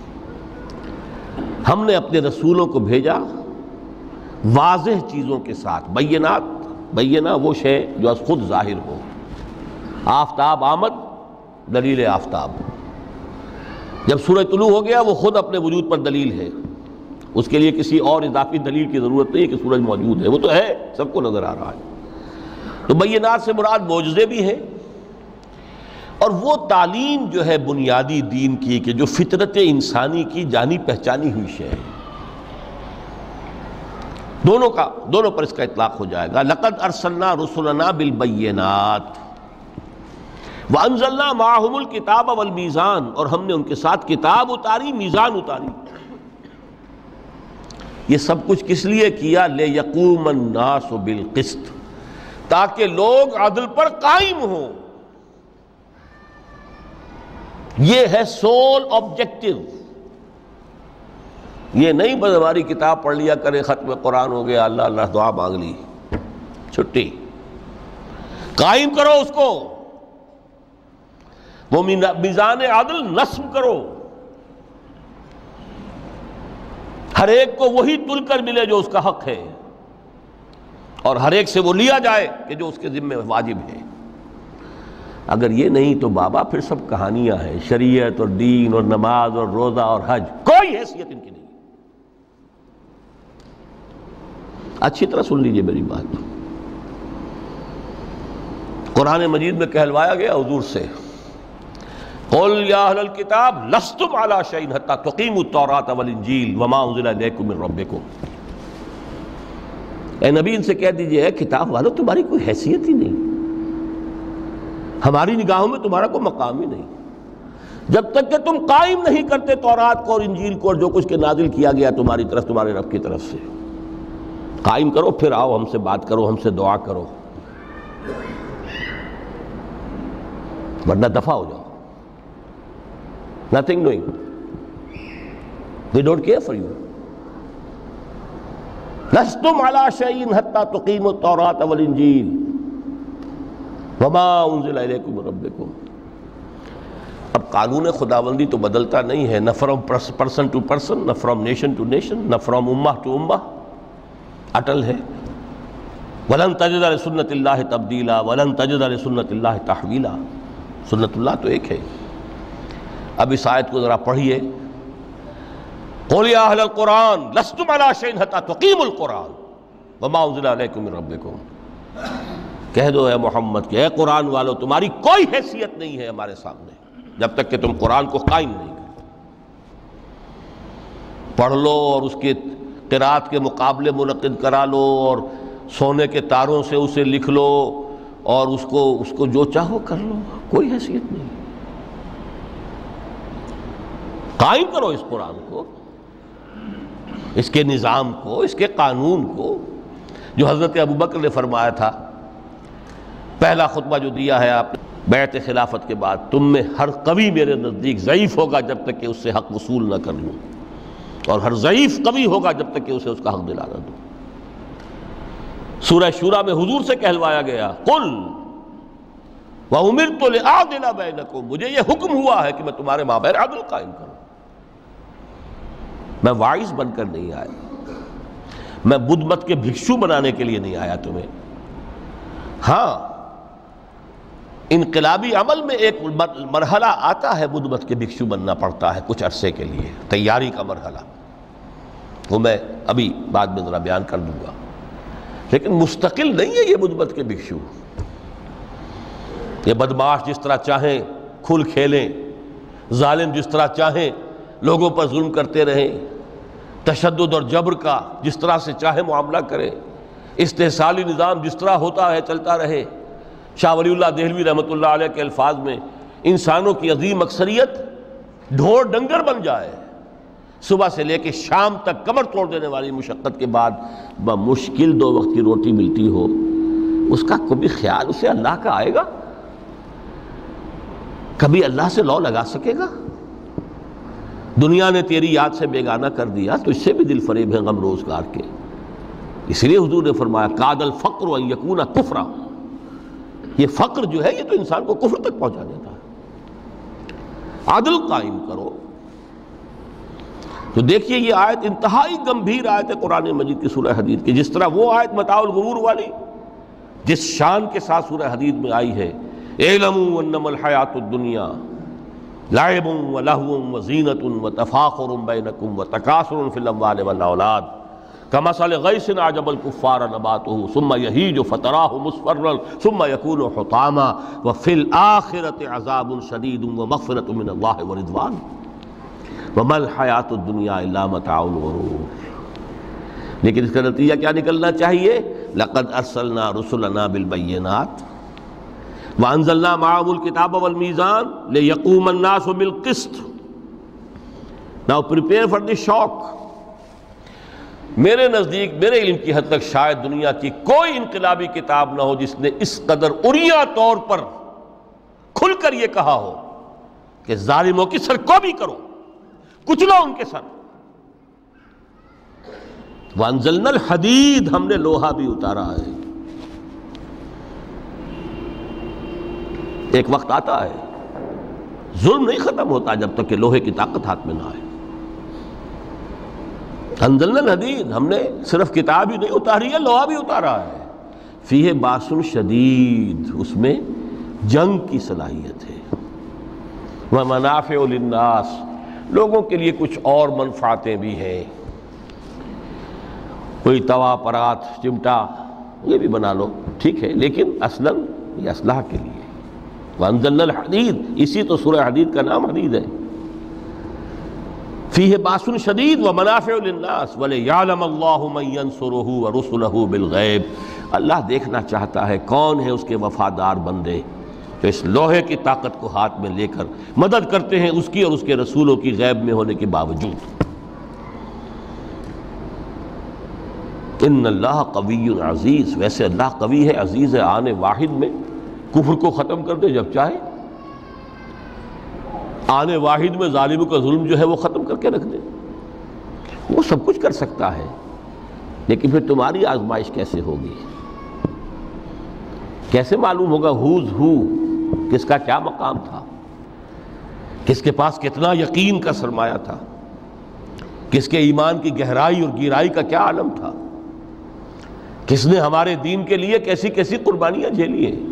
ہم نے اپنے رسولوں کو بھیجا واضح چیزوں کے ساتھ۔ بینہ وہ شے جو از خود ظاہر ہو۔ آفتاب آمد، دلیل آفتاب۔ جب سورج طلوع ہو گیا وہ خود اپنے وجود پر دلیل ہے، اس کے لیے کسی اور اضافی دلیل کی ضرورت نہیں ہے کہ سورج موجود ہے، وہ تو ہے، سب کو نظر آ رہا ہے۔ تو بینات سے مراد معجزے بھی ہیں، اور وہ تعلیم جو ہے بنیادی دین کی کہ جو فطرت انسانی کی جانی پہچانی ہوئی شے ہے، دونوں پر اس کا اطلاق ہو جائے گا۔ لقد ارسلنا رسلنا بالبینات وانزلنا معهم الکتاب والمیزان، اور ہم نے ان کے ساتھ کتاب اتاری، میزان اتاری۔ یہ سب کچھ کس لیے کیا؟ لیقوم الناس بالقسط، تاکہ لوگ عدل پر قائم ہوں۔ یہ ہے سول آبجیکٹو۔ یہ نہیں بس ہماری کتاب پڑھ لیا کرے، ختم قرآن ہو گیا، اللہ اللہ دعا مانگ لی، چھٹی۔ قائم کرو اس کو، وہ میزان عدل نصب کرو، ہر ایک کو وہی تل کر ملے جو اس کا حق ہے، اور ہر ایک سے وہ لیا جائے کہ جو اس کے ذمہ واجب ہے۔ اگر یہ نہیں تو بابا پھر سب کہانیاں ہیں، شریعت اور دین اور نماز اور روزہ اور حج، کوئی حیثیت ان کی نہیں۔ اچھی طرح سن لیجئے میری بات۔ قرآن مجید میں کہلوایا گیا حضور سے، قُلْ يَا أَهْلَ الْكِتَابِ لَسْتُمْ عَلَىٰ شَيْءٍ حَتَّىٰ تُقِيمُوا التَّوْرَاةَ وَالْإِنْجِيلَ وَمَا أُنزِلَ إِلَيْكُم مِّن رَّبِّكُمْ۔ اے نبی ان سے کہہ دیجئے، کتاب والو تمہاری کوئی حیثیت ہی نہیں، ہماری نگاہوں میں تمہارا کوئی مقام ہی نہیں، جب تک کہ تم قائم نہیں کرتے تورات کو اور انجیل کو اور جو کچھ کے نازل کیا گیا تمہاری طرف، تمہارے رب کی طرف سے۔ قائم کرو، پھر آؤ ہم سے بات کرو، ہم سے دعا کرو، ورنہ دفع ہو جاؤ۔ Nothing doing. They don't care for you. لستم على شيء حتى تقيموا التوراة والإنجيل وما أنزل إليكم من ربكم۔ اب قانون خداوندی تو بدلتا نہیں ہے، نہ فرام پرسن ٹو پرسن، نہ فرام نیشن ٹو نیشن، نہ فرام امہ ٹو امہ، اٹل ہے۔ وَلَن تَجِدَ لِسُنَّتِ اللَّهِ تَبْدِيلًا وَلَن تَجِدَ لِسُنَّتِ اللَّهِ تَحْوِيلًا۔ سنت اللہ تو ایک ہے۔ اب اس آیت کو ذرا پڑھیے، قُلْ يَا أَهْلَ الْقُرْآنِ لَسْتُمْ عَلَىٰ شَيْءٍ حَتَّىٰ تُقِيمُوا الْقُرْآنَ۔ وما انزل الیکم من ربکم، کہہ دو اے محمد کہ اے قرآن والو تمہاری کوئی حیثیت نہیں ہے ہمارے سامنے جب تک کہ تم قرآن کو قائم نہیں کرو۔ پڑھ لو اور اس کے قرات کے مقابلے منعقد کرا لو اور سونے کے تاروں سے اسے لکھ لو اور اس کو جو چاہو کر لو، کوئی حیثیت نہیں۔ قائم کرو اس قرآن کو، اس کے نظام کو، اس کے قانون کو، جو حضرت ابوبکر نے فرمایا تھا، پہلا خطبہ جو دیا ہے آپ نے بیعت خلافت کے بعد، تم میں ہر قوی میرے نزدیک ضعیف ہوگا جب تک کہ اس سے حق وصول نہ کر لوں، اور ہر ضعیف قوی ہوگا جب تک کہ اسے اس کا حق دلا نہ دوں۔ سورہ شورى میں حضور سے کہلوایا گیا قل وَأُمِرْتُ لِأَعْدِلَ بَيْنَكُمْ، مجھے یہ حکم ہوا ہے کہ میں تمہارے مابین عدل قائم کروں۔ میں واعظ بن کر نہیں آیا، میں بدھ مت کے بھکشو بنانے کے لیے نہیں آیا تمہیں۔ ہاں انقلابی عمل میں ایک مرحلہ آتا ہے، بدھ مت کے بھکشو بننا پڑتا ہے کچھ عرصے کے لیے، تیاری کا مرحلہ، وہ میں ابھی بعد میں ذرا بیان کر دوں گا، لیکن مستقل نہیں ہے یہ بدھ مت کے بھکشو۔ یہ بدماش جس طرح چاہیں کھل کھیلیں، ظالم جس طرح چاہیں لوگوں پر ظلم کرتے رہیں، تشدد اور جبر کا جس طرح سے چاہے معاملہ کریں، استحصالی نظام جس طرح ہوتا ہے چلتا رہے۔ شاہ ولی اللہ دہلوی رحمۃ اللہ علیہ کے الفاظ میں انسانوں کی عظیم اکثریت ڈھور ڈنگر بن جائے، صبح سے لے کے شام تک کمر توڑ دینے والی مشقت کے بعد بمشکل 2 وقت کی روٹی ملتی ہو، اس کا کبھی خیال اسے اللہ کا آئے گا؟ کبھی اللہ سے لو لگا سکے گا؟ دنیا نے تیری یاد سے بیگانہ کر دیا تو اس سے بھی دل فریب ہے غم روزگار کے۔ اس لیے حضور نے فرمایا کاد الفقر ان یکون کفرا، یہ فقر جو ہے یہ تو انسان کو کفر تک پہنچا دیتا ہے۔ عدل قائم کرو۔ تو دیکھیے یہ آیت انتہائی گمبھیر آیت ہے قرآن مجید کی سورہ حدید کی، جس طرح وہ آیت متاع الغرور والی جس شان کے ساتھ سورہ حدید میں آئی ہے، اعلموا انما الحیات الدنیا لعب ولہو وزینۃ وتفاخر بینکم وتکاثر فی الاموال والاولاد کمثل غیث اعجب الکفار نباتہ ثم یہیج فتراہ مصفرا ثم یکون حطاما وفی الآخرۃ عذاب شدید ومغفرۃ من اللہ ورضوان وما الحیات الدنیا الا متاع الغرور۔ لیکن اس کا نتیجہ کیا نکلنا چاہیے؟ لقد ارسلنا رسلنا بالبینات وانزلنا معهم الکتاب والمیزان لیقوم الناس بالقسط۔ Now prepare for the shock۔ میرے نزدیک، میرے علم کی حد تک شاید دنیا کی کوئی انقلابی کتاب نہ ہو جس نے اس قدر عریاں طور پر کھل کر یہ کہا ہو کہ ظالموں کی سرکوبی کرو، کچلو ان کے سر۔ وانزلنا الحدید، ہم نے لوہا بھی اتارا ہے۔ ایک وقت آتا ہے ظلم نہیں ختم ہوتا جب تک کہ لوہے کی طاقت ہاتھ میں نہ آئے۔ انزلنا الحدید، ہم نے صرف کتاب ہی نہیں اتاری ہے، لوہا بھی اتارا ہے۔ فیہ باس شدید، اس میں جنگ کی صلاحیت ہے۔ ومنافع للناس، لوگوں کے لیے کچھ اور منفعتیں بھی ہیں، کوئی توا پرات چمٹا یہ بھی بنا لو، ٹھیک ہے، لیکن اصلاً یہ اصلاح کے لیے۔ وانزلنا الحدید، اسی تو سورہ حدید کا نام حدید ہے۔ فیہ باس شدید ومنافع للناس ولیعلم اللہ من ینصرہ ورسلہ بالغیب۔ اللہ دیکھنا چاہتا ہے کون ہے اس کے وفادار بندے جو اس لوہے کی طاقت کو ہاتھ میں لے کر مدد کرتے ہیں اس کی اور اس کے رسولوں کی غیب میں ہونے کے باوجود۔ ان اللہ قوی عزیز، ویسے اللہ قوی ہے، عزیز ہے، آنے واحد میں کفر کو ختم کر دے جب چاہے، آنے واحد میں ظالموں کا ظلم جو ہے وہ ختم کر کے رکھ دے، وہ سب کچھ کر سکتا ہے۔ لیکن پھر تمہاری آزمائش کیسے ہوگی؟ کیسے معلوم ہوگا ہوز ہو، کس کا کیا مقام تھا، کس کے پاس کتنا یقین کا سرمایہ تھا، کس کے ایمان کی گہرائی اور گہرائی کا کیا عالم تھا، کس نے ہمارے دین کے لیے کیسی کیسی قربانیاں جھیلی ہیں۔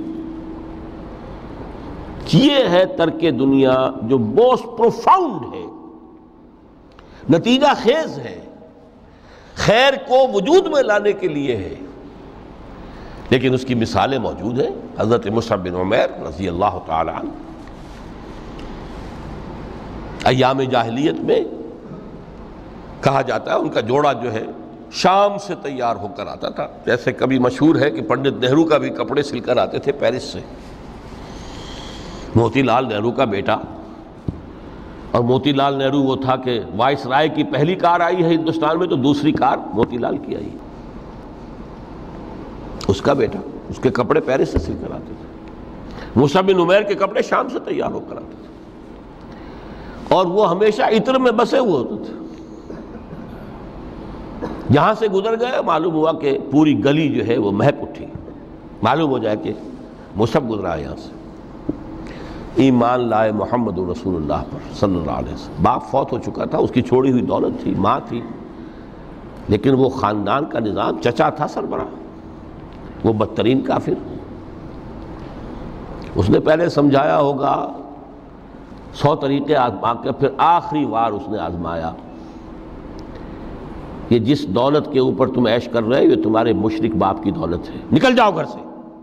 یہ ہے ترک دنیا جو موسٹ پروفاؤنڈ ہے، نتیجہ خیز ہے۔ خیر کو وجود میں لانے کے لیے ہے، لیکن اس کی مثالیں موجود ہیں۔ حضرت مصعب بن عمیر رضی اللہ تعالی عنہ ایام جاہلیت میں کہا جاتا ہے ان کا جوڑا جو ہے شام سے تیار ہو کر آتا تھا، جیسے کبھی مشہور ہے کہ پنڈت نہرو کا بھی کپڑے سل کر آتے تھے پیرس سے۔ موتی لال نہرو کا بیٹا، اور موتی لال نہرو وہ تھا کہ وائس رائے کی پہلی کار آئی ہے ہندوستان میں تو دوسری کار موتی لال کی آئی، اس کا بیٹا، اس کے کپڑے پیرس سے سل کر آتے تھے۔ مصعب بن عمیر کے کپڑے شام سے تیار ہو کر آتے تھے، اور وہ ہمیشہ عطر میں بسے ہوئے ہوتے تھے۔ جہاں سے گزر گئے معلوم ہوا کہ پوری گلی جو ہے وہ مہک اٹھی، معلوم ہو جائے کہ مصعب گزرا ہے یہاں سے۔ ایمان لائے محمد رسول اللہ پر صلی اللہ علیہ وسلم۔ باپ فوت ہو چکا تھا، اس کی چھوڑی ہوئی دولت تھی، ماں تھی، لیکن وہ خاندان کا نظام، چچا تھا سربراہ، وہ بدترین کافر۔ اس نے پہلے سمجھایا ہوگا 100 طریقے آزما کے، پھر آخری بار اس نے آزمایا کہ جس دولت کے اوپر تم عیش کر رہے ہو یہ تمہارے مشرک باپ کی دولت ہے، نکل جاؤ گھر سے۔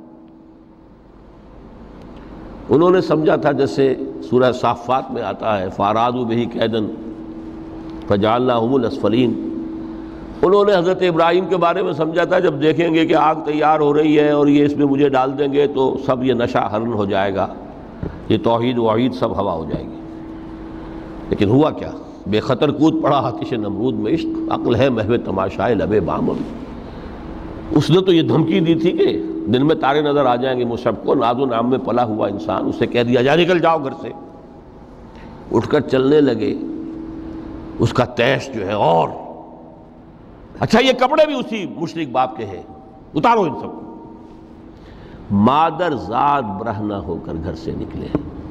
انہوں نے سمجھا تھا جیسے سورہ صافات میں آتا ہے فَأَرَادُوا بِهِ كَيْدًا فَجَعَلْنَاهُمُ الْأَسْفَلِينَ۔ انہوں نے حضرت ابراہیم کے بارے میں سمجھا تھا جب دیکھیں گے کہ آگ تیار ہو رہی ہے اور یہ اس میں مجھے ڈال دیں گے تو سب یہ نشہ حرن ہو جائے گا، یہ توحید وحید سب ہوا ہو جائے گی۔ لیکن ہوا کیا؟ بے خطر کود پڑا آتش نمرود میں عشق، عقل ہے محو تماشائے لبے بام۔ اس نے تو یہ دھمکی دی تھی کہ دن میں تارے نظر آ جائیں گے مصعب کو، ناز و نام میں پلا ہوا انسان، اسے کہہ دیا جائے نکل جاؤ گھر سے۔ اٹھ کر چلنے لگے، اس کا تیش جو ہے اور اچھا یہ کپڑے بھی اسی مشرک باپ کے ہیں، اتارو ان سب کو۔ مادر ذات برہنہ ہو کر گھر سے نکلے،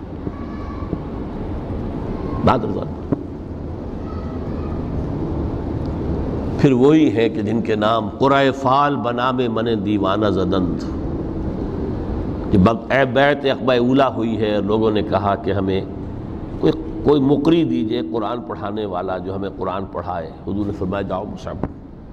مادر ذات۔ پھر وہی ہے کہ جن کے نام قرائے فال بنام من دیوانہ زدند۔ جب بیعت عقبہ اولیٰ ہوئی ہے، لوگوں نے کہا کہ ہمیں کوئی مقری دیجئے قرآن پڑھانے والا جو ہمیں قرآن پڑھائے۔ حضور نے فرمایا جاؤ مصعب۔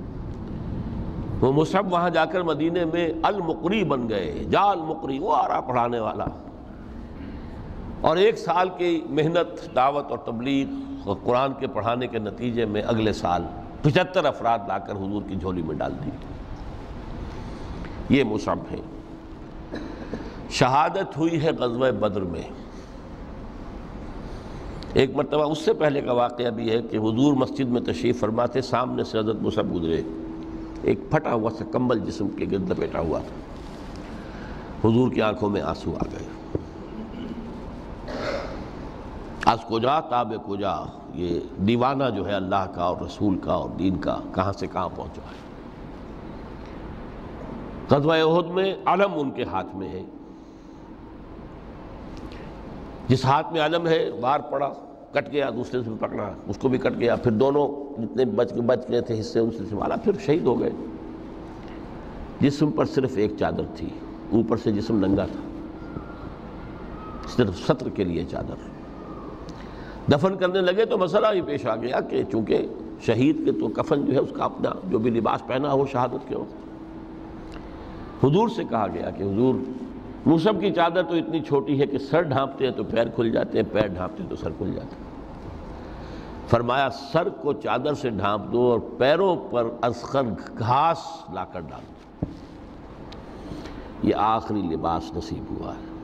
وہ مصعب وہاں جا کر مدینے میں المقری بن گئے، جا المقری، وہ آ رہا پڑھانے والا۔ اور 1 سال کی محنت، دعوت اور تبلیغ اور قرآن کے پڑھانے کے نتیجے میں اگلے سال 75 افراد لا کر حضور کی جھولی میں ڈال دی۔ یہ مصعب ہے۔ شہادت ہوئی ہے غزوہ بدر میں۔ ایک مرتبہ اس سے پہلے کا واقعہ بھی ہے کہ حضور مسجد میں تشریف فرما تھے، سامنے سے حضرت مصعب گزرے، ایک پھٹا ہوا سا کمبل جسم کے گرد لپیٹا ہوا تھا۔ حضور کی آنکھوں میں آنسو آ گئے۔ از کجا تاب کجا، یہ دیوانہ جو ہے اللہ کا اور رسول کا اور دین کا کہاں سے کہاں پہنچا ہے۔ غزوہ احد میں علم ان کے ہاتھ میں ہے، جس ہاتھ میں علم ہے وار پڑا، کٹ گیا، دوسرے سے پکڑا، اس کو بھی کٹ گیا، پھر دونوں جتنے بچ گئے تھے حصے ان سے سنبھالا، پھر شہید ہو گئے۔ جسم پر صرف ایک چادر تھی، اوپر سے جسم ننگا تھا، صرف ستر کے لیے چادر۔ دفن کرنے لگے تو مسئلہ ہی پیش آ گیا کہ چونکہ شہید کے تو کفن جو ہے اس کا اپنا جو بھی لباس پہنا ہو شہادت کے وقت، حضور سے کہا گیا کہ حضور مصعب کی چادر تو اتنی چھوٹی ہے کہ سر ڈھانپتے ہیں تو پیر کھل جاتے ہیں، پیر ڈھانپتے ہیں تو سر کھل جاتا ہے۔ فرمایا سر کو چادر سے ڈھانپ دو اور پیروں پر اذخر گھاس لا کر ڈال دو، یہ آخری لباس نصیب ہوا ہے۔